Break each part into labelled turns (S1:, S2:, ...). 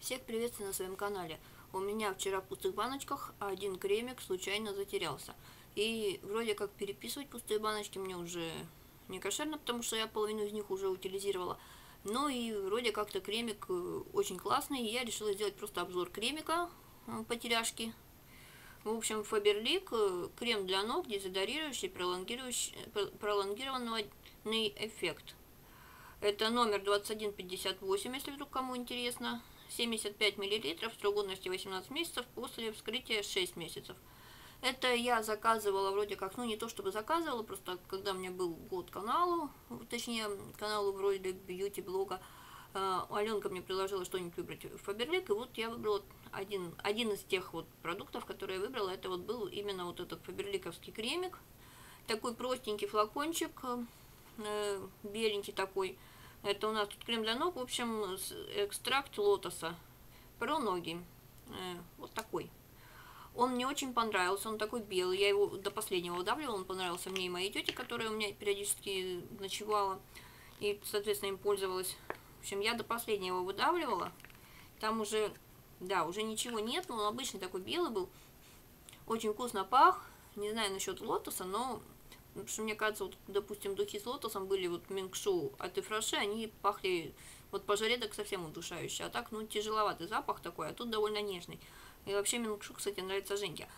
S1: Всех приветствую на своем канале. У меня вчера в пустых баночках один кремик случайно затерялся. И вроде как переписывать пустые баночки мне уже не кошерно, потому что я половину из них уже утилизировала. Ну и вроде как-то кремик очень классный, и я решила сделать просто обзор кремика потеряшки. В общем, Faberlic крем для ног, дезодорирующий, пролонгированный эффект. Это номер 2158, если вдруг кому интересно. 75 мл, срок годности 18 месяцев, после вскрытия 6 месяцев. Это я заказывала вроде как, ну не то чтобы заказывала, просто когда у меня был год каналу, точнее каналу вроде бьюти-блога, Аленка мне предложила что-нибудь выбрать в Faberlic, и вот я выбрала один из тех вот продуктов, которые я выбрала, это вот был именно вот этот фаберликовский кремик. Такой простенький флакончик, беленький такой. Это у нас тут крем для ног, в общем, экстракт лотоса про ноги. Вот такой. Он мне очень понравился, он такой белый, я его до последнего выдавливала, он понравился мне и моей тете, которая у меня периодически ночевала, и, соответственно, им пользовалась. В общем, я до последнего выдавливала, там уже, да, уже ничего нет, но он обычный такой белый был, очень вкусно пах, не знаю насчет лотоса, но... Потому что, мне кажется, вот, допустим, духи с лотосом были вот Минг-Шоу от Ифраше, они пахли вот по жаре так совсем удушающе. А так, ну, тяжеловатый запах такой, а тут довольно нежный. И вообще Минг-Шоу, кстати, нравится Женьке.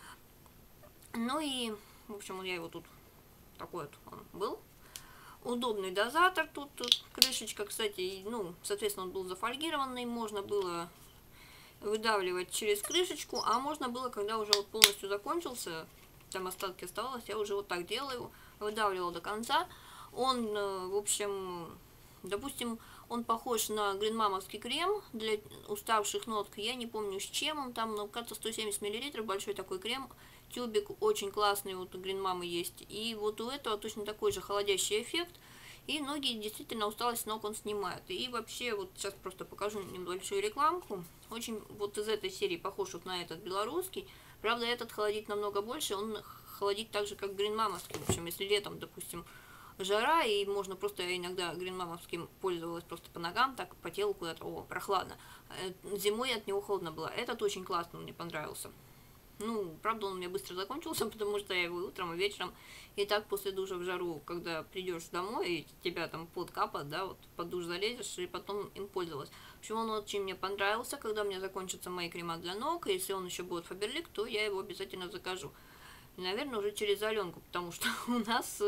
S1: Ну и, в общем, я его тут, такой вот он был. Удобный дозатор, тут крышечка, кстати, ну, соответственно, он был зафольгированный, можно было выдавливать через крышечку, а можно было, когда уже вот полностью закончился, там остатки оставалось, я уже вот так делаю, выдавливала до конца. Он, в общем, допустим, он похож на гринмамовский крем для уставших ног, я не помню с чем он там, но кажется 170 мл, большой такой крем, тюбик очень классный, вот у гринмамы есть, и вот у этого точно такой же холодящий эффект, и ноги действительно усталость ног он снимает. И вообще, вот сейчас просто покажу небольшую рекламку, очень вот из этой серии похож вот на этот белорусский. Правда, этот холодит намного больше, он холодит так же, как гринмамовский. В общем, если летом, допустим, жара, и можно просто, я иногда гринмамовским пользовалась просто по ногам, так по телу куда-то, о, прохладно. Зимой от него холодно было. Этот очень классно, мне понравился. Ну, правда, он у меня быстро закончился, потому что я его утром и вечером, и так после душа в жару, когда придешь домой, и тебя там пот капает, да, вот под душ залезешь, и потом им пользовалась. В общем, он очень мне понравился, когда у меня закончатся мои крема для ног, и если он еще будет Faberlic, то я его обязательно закажу. И, наверное, уже через Аленку, потому что у нас,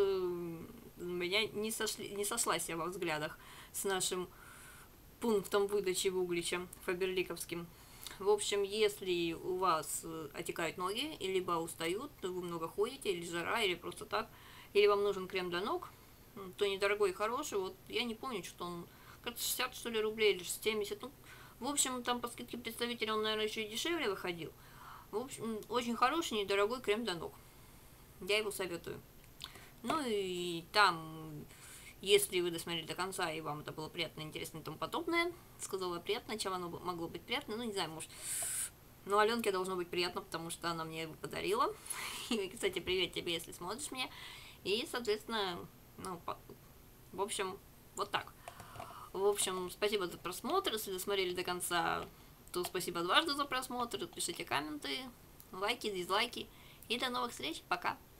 S1: у меня не сошлась я во взглядах с нашим пунктом выдачи в Угличе, фаберликовским. В общем, если у вас отекают ноги, либо устают, вы много ходите, или жара, или просто так, или вам нужен крем для ног, то недорогой и хороший, вот я не помню, что он, кажется, 60 что ли рублей, или 70, ну, в общем, там по скидке представителя он, наверное, еще и дешевле выходил. В общем, очень хороший, недорогой крем для ног. Я его советую. Ну и там... Если вы досмотрели до конца, и вам это было приятно, интересно и тому подобное, сказала приятно, чем оно могло быть приятно, ну, не знаю, может... Но Аленке должно быть приятно, потому что она мне его подарила. И, кстати, привет тебе, если смотришь меня. И, соответственно, ну, в общем, вот так. В общем, спасибо за просмотр, если досмотрели до конца, то спасибо дважды за просмотр, пишите комменты, лайки, дизлайки. И до новых встреч, пока!